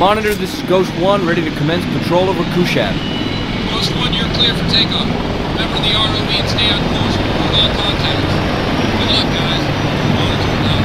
Monitor, this is Ghost 1, ready to commence patrol over Kushat. Ghost 1, you're clear for takeoff. Remember the ROE and stay on course with all contacts. Good luck, guys. Monitor now.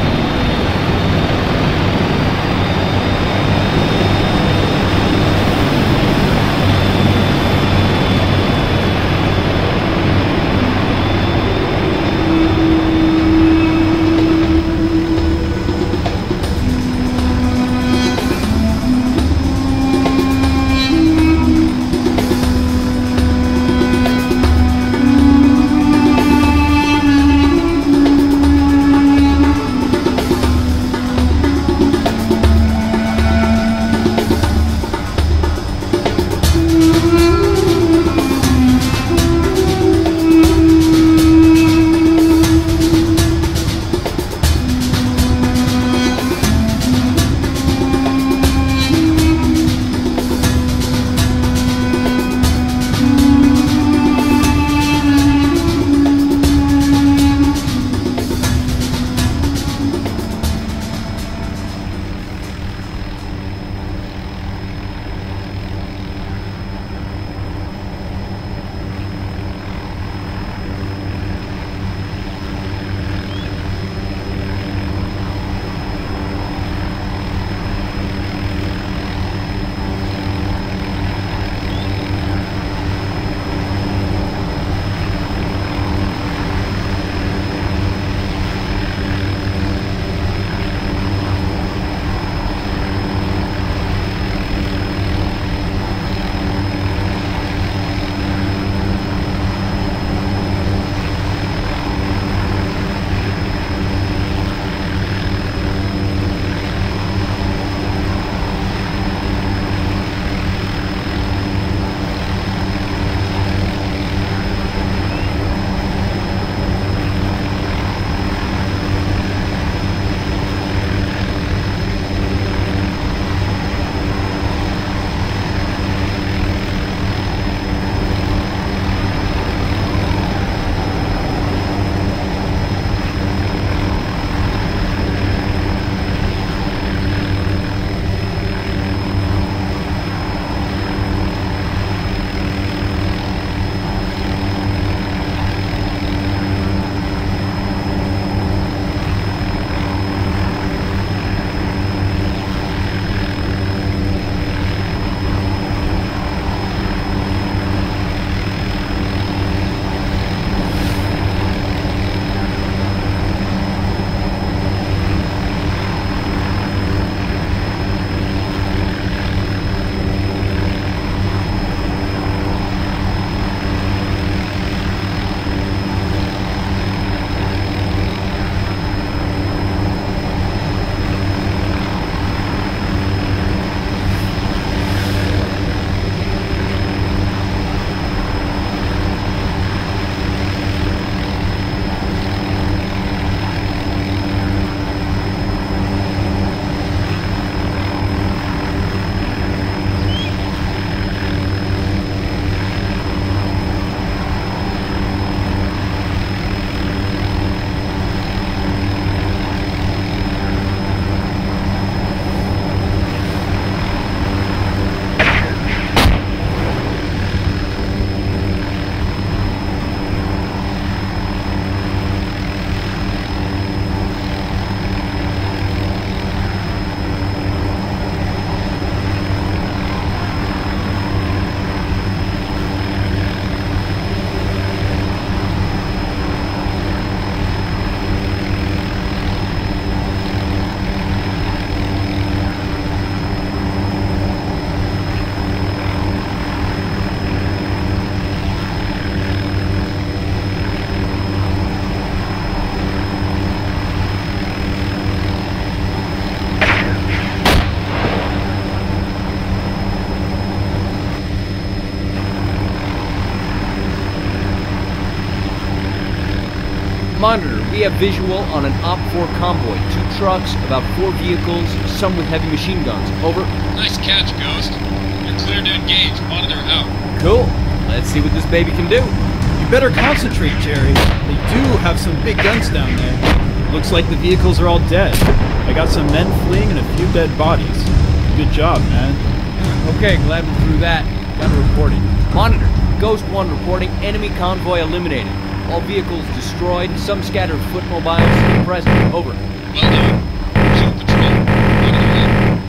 Monitor, we have visual on an Op-4 convoy. 2 trucks, about 4 vehicles, some with heavy machine guns. Over. Nice catch, Ghost. You're clear to engage. Monitor out. Cool. Let's see what this baby can do. You better concentrate, Jerry. They do have some big guns down there. Looks like the vehicles are all dead. I got some men fleeing and a few dead bodies. good job, man. Okay, glad we threw that. Got a reporting. Monitor, Ghost 1 reporting enemy convoy eliminated. All vehicles destroyed, some scattered foot mobiles present. Over. Well done. Resume patrol. Monitor in.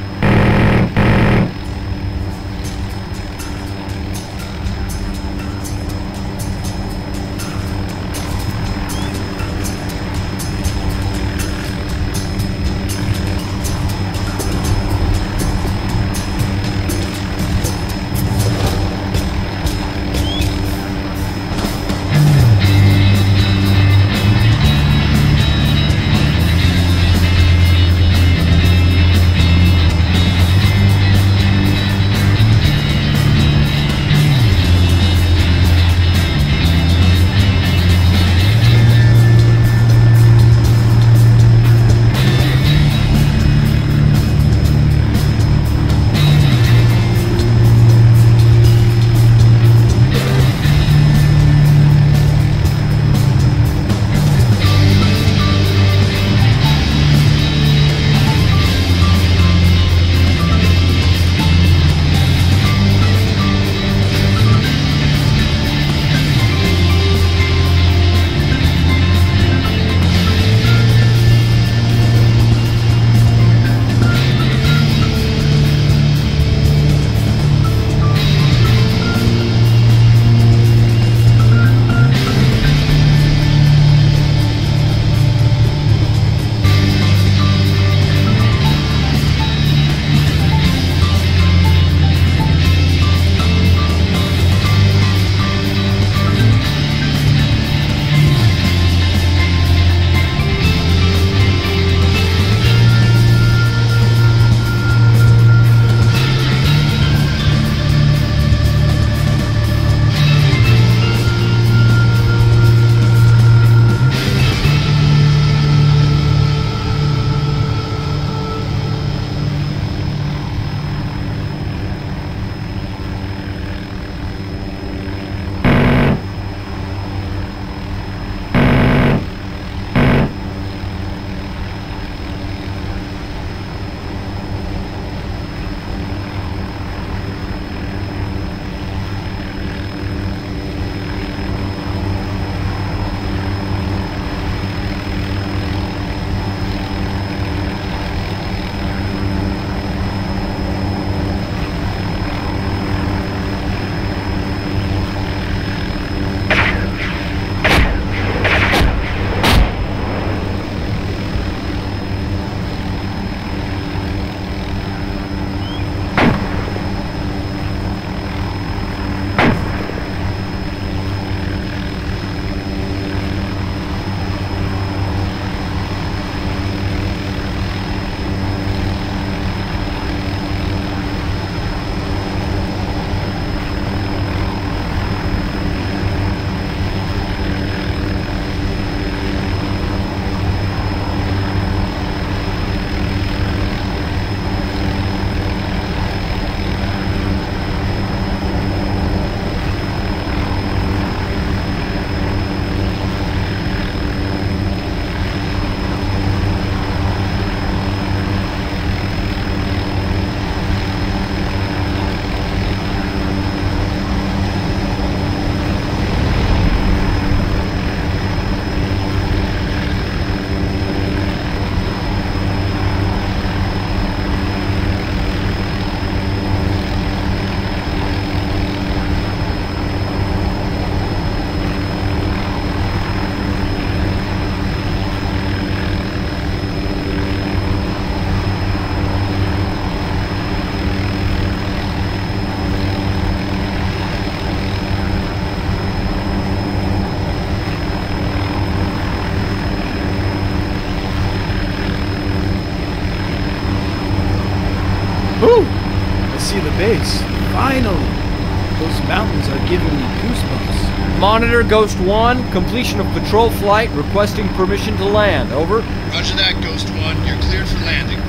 see the base. Finally! Those mountains are giving me goosebumps. Monitor, Ghost 1, completion of patrol flight, requesting permission to land. Over. Roger that, Ghost 1. You're cleared for landing.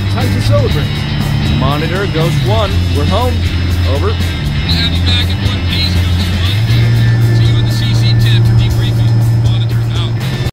Time to celebrate. Monitor, Ghost 1, we're home. Over. We'll have you back in one piece.